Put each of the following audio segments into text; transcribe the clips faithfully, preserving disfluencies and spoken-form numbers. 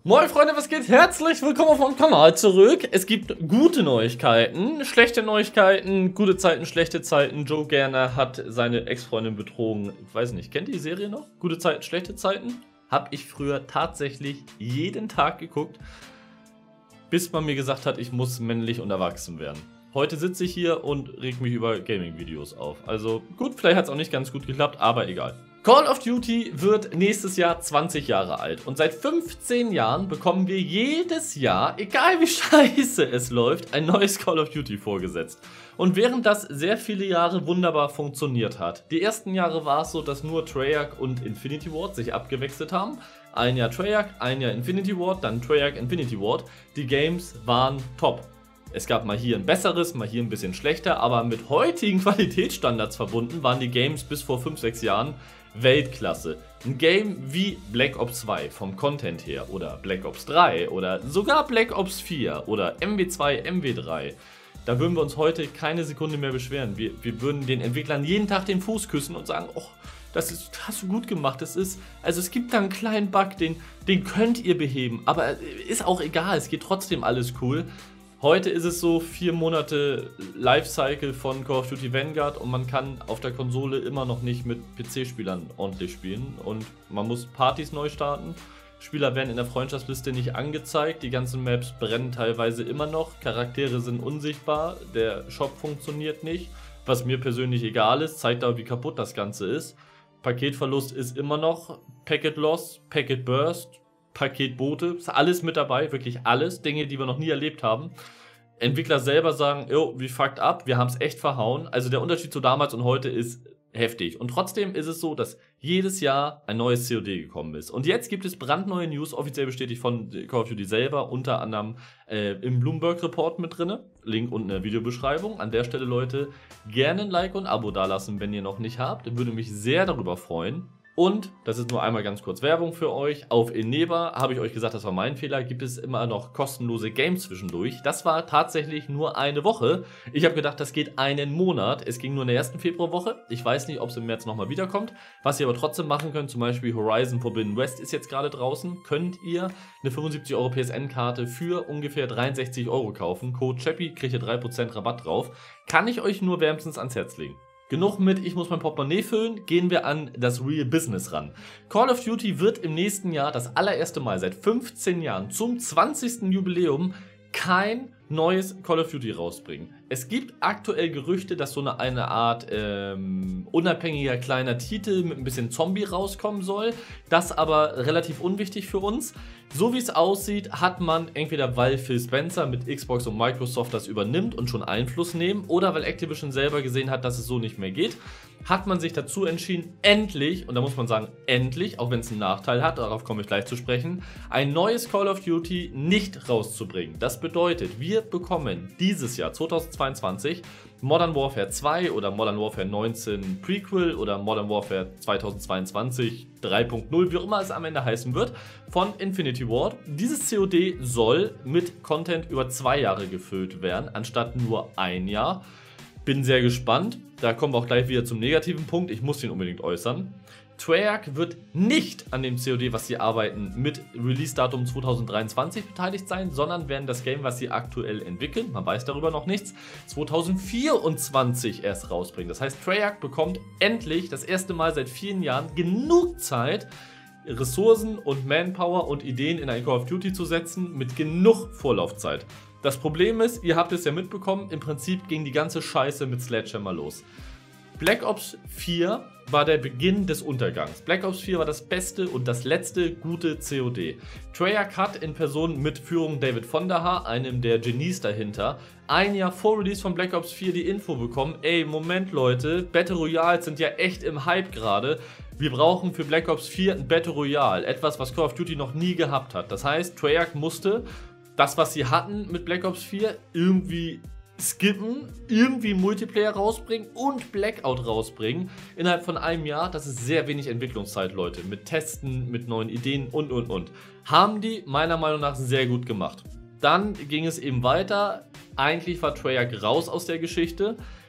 Moin Freunde, was geht? Herzlich willkommen auf meinem Kanal zurück. Es gibt gute Neuigkeiten, schlechte Neuigkeiten, gute Zeiten, schlechte Zeiten. Joe Gerner hat seine Ex-Freundin betrogen. Ich weiß nicht, kennt ihr die Serie noch? Gute Zeiten, schlechte Zeiten? Hab ich früher tatsächlich jeden Tag geguckt, bis man mir gesagt hat, ich muss männlich und erwachsen werden. Heute sitze ich hier und reg mich über Gaming-Videos auf. Also gut, vielleicht hat es auch nicht ganz gut geklappt, aber egal. Call of Duty wird nächstes Jahr zwanzig Jahre alt und seit fünfzehn Jahren bekommen wir jedes Jahr, egal wie scheiße es läuft, ein neues Call of Duty vorgesetzt. Und während das sehr viele Jahre wunderbar funktioniert hat, die ersten Jahre war es so, dass nur Treyarch und Infinity Ward sich abgewechselt haben. Ein Jahr Treyarch, ein Jahr Infinity Ward, dann Treyarch, Infinity Ward. Die Games waren top. Es gab mal hier ein besseres, mal hier ein bisschen schlechter, aber mit heutigen Qualitätsstandards verbunden waren die Games bis vor fünf, sechs Jahren Weltklasse. Ein Game wie Black Ops zwei vom Content her oder Black Ops drei oder sogar Black Ops vier oder M W zwei, M W drei. Da würden wir uns heute keine Sekunde mehr beschweren. Wir, wir würden den Entwicklern jeden Tag den Fuß küssen und sagen, oh, das ist, hast du gut gemacht. Das ist, also es gibt da einen kleinen Bug, den, den könnt ihr beheben, aber ist auch egal, es geht trotzdem alles cool. Heute ist es so vier Monate Lifecycle von Call of Duty Vanguard und man kann auf der Konsole immer noch nicht mit P C-Spielern ordentlich spielen und man muss Partys neu starten. Spieler werden in der Freundschaftsliste nicht angezeigt, die ganzen Maps brennen teilweise immer noch, Charaktere sind unsichtbar, der Shop funktioniert nicht, was mir persönlich egal ist, zeigt aber wie kaputt das Ganze ist. Paketverlust ist immer noch, Packet Loss, Packet Burst, Paketboote, ist alles mit dabei, wirklich alles, Dinge, die wir noch nie erlebt haben. Entwickler selber sagen, jo, wie fucked up, wir haben es echt verhauen. Also der Unterschied zu damals und heute ist heftig. Und trotzdem ist es so, dass jedes Jahr ein neues C O D gekommen ist. Und jetzt gibt es brandneue News, offiziell bestätigt von Call of Duty selber, unter anderem äh, im Bloomberg Report mit drin. Link unten in der Videobeschreibung. An der Stelle, Leute, gerne ein Like und ein Abo dalassen, wenn ihr noch nicht habt. Würde mich sehr darüber freuen. Und, das ist nur einmal ganz kurz Werbung für euch, auf Eneba, habe ich euch gesagt, das war mein Fehler, gibt es immer noch kostenlose Games zwischendurch. Das war tatsächlich nur eine Woche. Ich habe gedacht, das geht einen Monat. Es ging nur in der ersten Februarwoche. Ich weiß nicht, ob es im März nochmal wiederkommt. Was ihr aber trotzdem machen könnt, zum Beispiel Horizon Forbidden West ist jetzt gerade draußen, könnt ihr eine fünfundsiebzig Euro P S N-Karte für ungefähr dreiundsechzig Euro kaufen. Code Chappy, kriegt ihr drei Prozent Rabatt drauf. Kann ich euch nur wärmstens ans Herz legen. Genug mit, ich muss mein Portemonnaie füllen, gehen wir an das Real Business ran. Call of Duty wird im nächsten Jahr das allererste Mal seit fünfzehn Jahren zum zwanzigsten Jubiläum kein neues Call of Duty rausbringen. Es gibt aktuell Gerüchte, dass so eine, eine Art ähm, unabhängiger kleiner Titel mit ein bisschen Zombie rauskommen soll. Das aber relativ unwichtig für uns. So wie es aussieht, hat man entweder weil Phil Spencer mit Xbox und Microsoft das übernimmt und schon Einfluss nehmen oder weil Activision selber gesehen hat, dass es so nicht mehr geht, hat man sich dazu entschieden, endlich, und da muss man sagen, endlich, auch wenn es einen Nachteil hat, darauf komme ich gleich zu sprechen, ein neues Call of Duty nicht rauszubringen. Das bedeutet, wir bekommen dieses Jahr zweitausendzweiundzwanzig Modern Warfare zwei oder Modern Warfare neunzehn Prequel oder Modern Warfare zweitausendzweiundzwanzig drei Punkt null, wie auch immer es am Ende heißen wird, von Infinity Ward. Dieses C O D soll mit Content über zwei Jahre gefüllt werden, anstatt nur ein Jahr. Bin sehr gespannt. Da kommen wir auch gleich wieder zum negativen Punkt. Ich muss den unbedingt äußern. Treyarch wird nicht an dem C O D, was sie arbeiten, mit Release-Datum zweitausenddreiundzwanzig beteiligt sein, sondern werden das Game, was sie aktuell entwickeln, man weiß darüber noch nichts, zweitausendvierundzwanzig erst rausbringen. Das heißt, Treyarch bekommt endlich das erste Mal seit vielen Jahren genug Zeit, Ressourcen und Manpower und Ideen in ein Call of Duty zu setzen, mit genug Vorlaufzeit. Das Problem ist, ihr habt es ja mitbekommen, im Prinzip ging die ganze Scheiße mit Sledgehammer los. Black Ops vier war der Beginn des Untergangs. Black Ops vier war das beste und das letzte gute C O D. Treyarch hat in Person mit Führung David Vonderhaar, einem der Genies dahinter, ein Jahr vor Release von Black Ops vier die Info bekommen, ey, Moment Leute, Battle Royale sind ja echt im Hype gerade. Wir brauchen für Black Ops vier ein Battle Royale, etwas, was Call of Duty noch nie gehabt hat. Das heißt, Treyarch musste das, was sie hatten mit Black Ops vier, irgendwie skippen, irgendwie Multiplayer rausbringen und Blackout rausbringen innerhalb von einem Jahr. Das ist sehr wenig Entwicklungszeit, Leute, mit Testen, mit neuen Ideen und und und. Haben die meiner Meinung nach sehr gut gemacht. Dann ging es eben weiter. Eigentlich war Treyarch raus aus der Geschichte.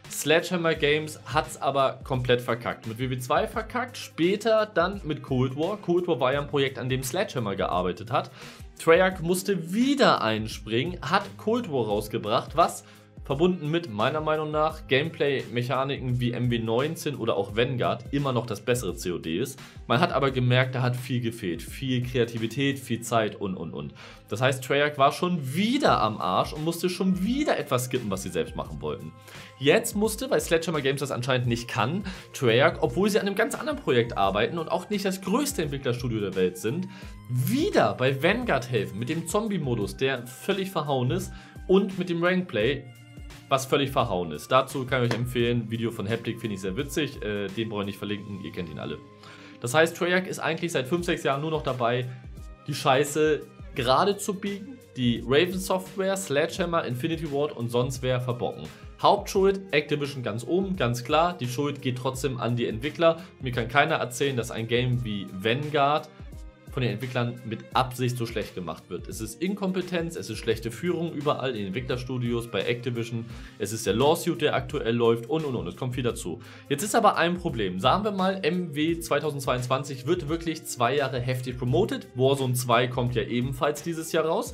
Sledgehammer Games hat es aber komplett verkackt. Mit W W zwei verkackt, später dann mit Cold War. Cold War war ja ein Projekt, an dem Sledgehammer gearbeitet hat. Treyarch musste wieder einspringen, hat Cold War rausgebracht, was verbunden mit, meiner Meinung nach, Gameplay-Mechaniken wie M W neunzehn oder auch Vanguard immer noch das bessere C O D ist. Man hat aber gemerkt, da hat viel gefehlt. Viel Kreativität, viel Zeit und und und. Das heißt, Treyarch war schon wieder am Arsch und musste schon wieder etwas skippen, was sie selbst machen wollten. Jetzt musste, weil Sledgehammer Games das anscheinend nicht kann, Treyarch, obwohl sie an einem ganz anderen Projekt arbeiten und auch nicht das größte Entwicklerstudio der Welt sind, wieder bei Vanguard helfen mit dem Zombie-Modus, der völlig verhauen ist, und mit dem Rankplay, was völlig verhauen ist. Dazu kann ich euch empfehlen, Video von Haptic finde ich sehr witzig, äh, den brauche ich nicht verlinken, ihr kennt ihn alle. Das heißt, Treyarch ist eigentlich seit fünf, sechs Jahren nur noch dabei, die Scheiße gerade zu biegen, die Raven Software, Sledgehammer, Infinity Ward und sonst wer verbocken. Hauptschuld, Activision ganz oben, ganz klar, die Schuld geht trotzdem an die Entwickler. Mir kann keiner erzählen, dass ein Game wie Vanguard von den Entwicklern mit Absicht so schlecht gemacht wird. Es ist Inkompetenz, es ist schlechte Führung überall in den Entwicklerstudios, bei Activision, es ist der Lawsuit, der aktuell läuft und und und, es kommt viel dazu. Jetzt ist aber ein Problem, sagen wir mal, M W zweitausendzweiundzwanzig wird wirklich zwei Jahre heftig promoted, Warzone zwei kommt ja ebenfalls dieses Jahr raus.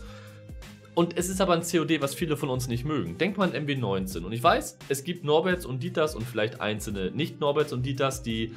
Und es ist aber ein C O D, was viele von uns nicht mögen. Denkt mal an M W neunzehn. Und ich weiß, es gibt Norberts und Dieters und vielleicht einzelne Nicht-Norberts und Dieters, die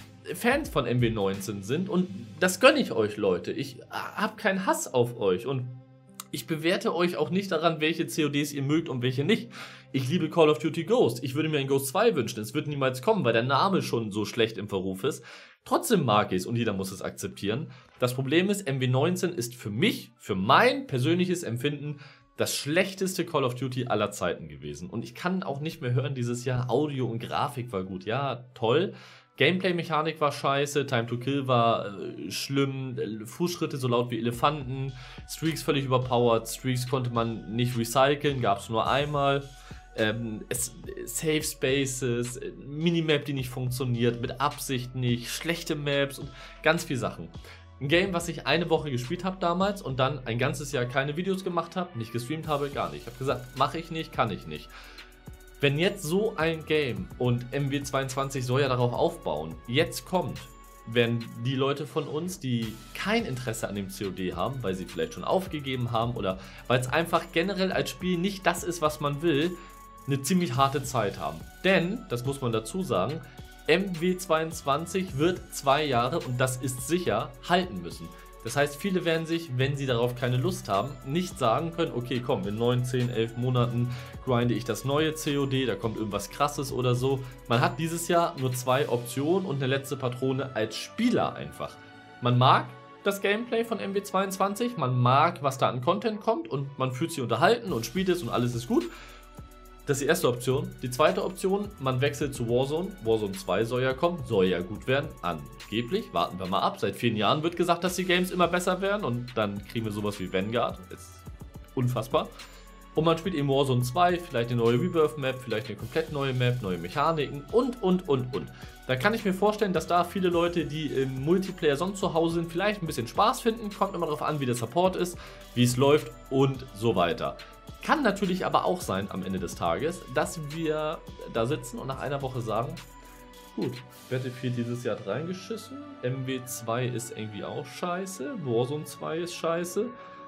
Fans von M W neunzehn sind. Und das gönne ich euch, Leute. Ich habe keinen Hass auf euch. Und ich bewerte euch auch nicht daran, welche C O Ds ihr mögt und welche nicht. Ich liebe Call of Duty Ghost. Ich würde mir ein Ghost zwei wünschen. Es wird niemals kommen, weil der Name schon so schlecht im Verruf ist. Trotzdem mag ich es und jeder muss es akzeptieren. Das Problem ist, M W neunzehn ist für mich, für mein persönliches Empfinden, das schlechteste Call of Duty aller Zeiten gewesen. Und ich kann auch nicht mehr hören dieses Jahr, Audio und Grafik war gut. Ja, toll. Gameplay-Mechanik war scheiße, Time to Kill war äh, schlimm, Fußschritte so laut wie Elefanten, Streaks völlig überpowered, Streaks konnte man nicht recyceln, gab es nur einmal. Ähm, es, Safe Spaces, Minimap, die nicht funktioniert, mit Absicht nicht, schlechte Maps und ganz viele Sachen. Ein Game, was ich eine Woche gespielt habe damals und dann ein ganzes Jahr keine Videos gemacht habe, nicht gestreamt habe, gar nicht. Ich habe gesagt, mache ich nicht, kann ich nicht. Wenn jetzt so ein Game, und M W zweiundzwanzig soll ja darauf aufbauen, jetzt kommt, wenn die Leute von uns, die kein Interesse an dem C O D haben, weil sie vielleicht schon aufgegeben haben oder weil es einfach generell als Spiel nicht das ist, was man will, eine ziemlich harte Zeit haben. Denn, das muss man dazu sagen, M W zweiundzwanzig wird zwei Jahre, und das ist sicher, halten müssen. Das heißt, viele werden sich, wenn sie darauf keine Lust haben, nicht sagen können, okay, komm, in neun, zehn, elf Monaten grinde ich das neue C O D, da kommt irgendwas Krasses oder so. Man hat dieses Jahr nur zwei Optionen und eine letzte Patrone als Spieler einfach. Man mag das Gameplay von M W zweiundzwanzig, man mag, was da an Content kommt und man fühlt sich unterhalten und spielt es und alles ist gut. Das ist die erste Option. Die zweite Option, man wechselt zu Warzone. Warzone zwei soll ja kommen, soll ja gut werden, angeblich. Warten wir mal ab. Seit vielen Jahren wird gesagt, dass die Games immer besser werden und dann kriegen wir sowas wie Vanguard. Das ist unfassbar. Und man spielt eben Warzone zwei, vielleicht eine neue Rebirth-Map, vielleicht eine komplett neue Map, neue Mechaniken und, und, und, und. Da kann ich mir vorstellen, dass da viele Leute, die im Multiplayer sonst zu Hause sind, vielleicht ein bisschen Spaß finden. Kommt immer darauf an, wie der Support ist, wie es läuft und so weiter. Kann natürlich aber auch sein am Ende des Tages, dass wir da sitzen und nach einer Woche sagen, gut, Battlefield dieses Jahr hat reingeschissen, M W zwei ist irgendwie auch scheiße, Warzone zwei ist scheiße,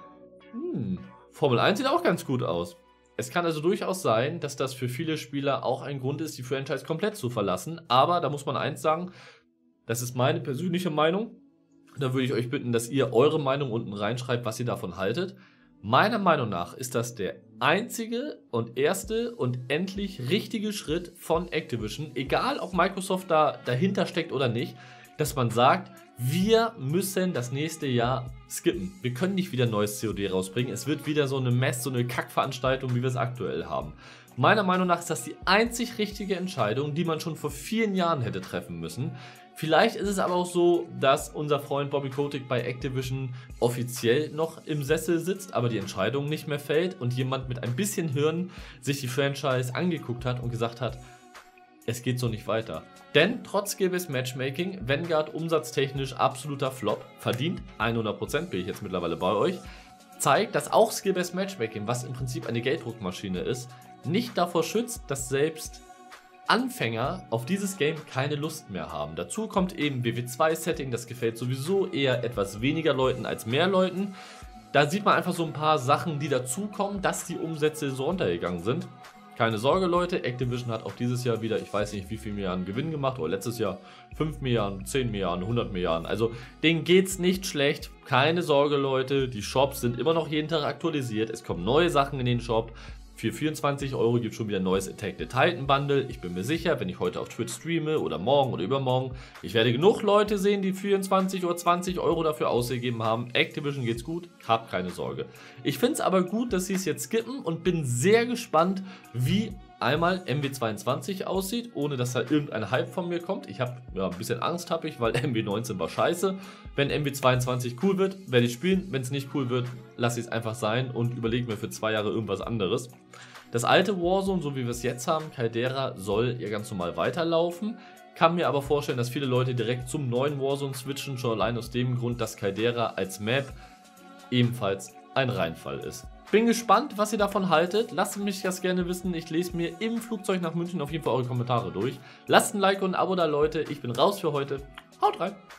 hm, Formel eins sieht auch ganz gut aus. Es kann also durchaus sein, dass das für viele Spieler auch ein Grund ist, die Franchise komplett zu verlassen, aber da muss man eins sagen, das ist meine persönliche Meinung, da würde ich euch bitten, dass ihr eure Meinung unten reinschreibt, was ihr davon haltet. Meiner Meinung nach ist das der einzige und erste und endlich richtige Schritt von Activision, egal ob Microsoft da dahinter steckt oder nicht, dass man sagt, wir müssen das nächste Jahr skippen. Wir können nicht wieder ein neues C O D rausbringen. Es wird wieder so eine Mess, so eine Kackveranstaltung, wie wir es aktuell haben. Meiner Meinung nach ist das die einzig richtige Entscheidung, die man schon vor vielen Jahren hätte treffen müssen. Vielleicht ist es aber auch so, dass unser Freund Bobby Kotick bei Activision offiziell noch im Sessel sitzt, aber die Entscheidung nicht mehr fällt und jemand mit ein bisschen Hirn sich die Franchise angeguckt hat und gesagt hat, es geht so nicht weiter. Denn trotz Skill-Based Matchmaking, Vanguard umsatztechnisch absoluter Flop, verdient hundert Prozent, bin ich jetzt mittlerweile bei euch, zeigt, dass auch Skill-Based Matchmaking, was im Prinzip eine Gelddruckmaschine ist, nicht davor schützt, dass selbst Anfänger auf dieses Game keine Lust mehr haben. Dazu kommt eben W W zwei Setting, das gefällt sowieso eher etwas weniger Leuten als mehr Leuten. Da sieht man einfach so ein paar Sachen, die dazukommen, dass die Umsätze so runtergegangen sind. Keine Sorge, Leute, Activision hat auch dieses Jahr wieder, ich weiß nicht wie viel Milliarden Gewinn gemacht, oder letztes Jahr fünf Milliarden, zehn Milliarden, hundert Milliarden. Also denen geht's nicht schlecht. Keine Sorge, Leute, die Shops sind immer noch jeden Tag aktualisiert. Es kommen neue Sachen in den Shop. Für vierundzwanzig Euro gibt es schon wieder ein neues Attack the Titan Bundle. Ich bin mir sicher, wenn ich heute auf Twitch streame oder morgen oder übermorgen, ich werde genug Leute sehen, die vierundzwanzig oder zwanzig Euro dafür ausgegeben haben. Activision geht's gut, habt keine Sorge. Ich finde es aber gut, dass sie es jetzt skippen und bin sehr gespannt, wie einmal M W zweiundzwanzig aussieht, ohne dass da irgendein Hype von mir kommt. Ich habe ja, ein bisschen Angst, habe ich, weil M W neunzehn war scheiße. Wenn M W zweiundzwanzig cool wird, werde ich spielen. Wenn es nicht cool wird, lasse ich es einfach sein und überlege mir für zwei Jahre irgendwas anderes. Das alte Warzone, so wie wir es jetzt haben, Caldera, soll ja ganz normal weiterlaufen. Kann mir aber vorstellen, dass viele Leute direkt zum neuen Warzone switchen, schon allein aus dem Grund, dass Caldera als Map ebenfalls ein Reinfall ist. Bin gespannt, was ihr davon haltet. Lasst mich das gerne wissen. Ich lese mir im Flugzeug nach München auf jeden Fall eure Kommentare durch. Lasst ein Like und ein Abo da, Leute. Ich bin raus für heute. Haut rein!